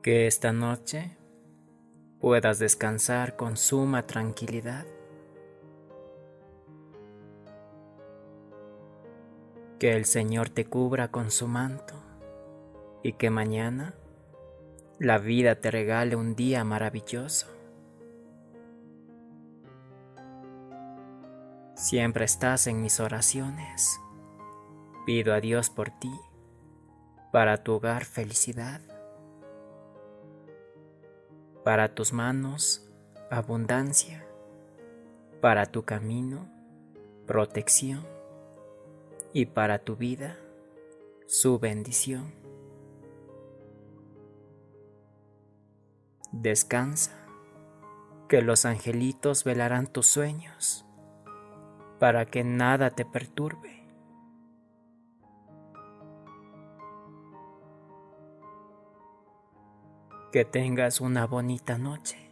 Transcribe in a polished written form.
Que esta noche puedas descansar con suma tranquilidad. Que el Señor te cubra con su manto y que mañana la vida te regale un día maravilloso. Siempre estás en mis oraciones. Pido a Dios por ti, para tu hogar felicidad, para tus manos abundancia, para tu camino protección y para tu vida su bendición. Descansa, que los angelitos velarán tus sueños, para que nada te perturbe. Que tengas una bonita noche.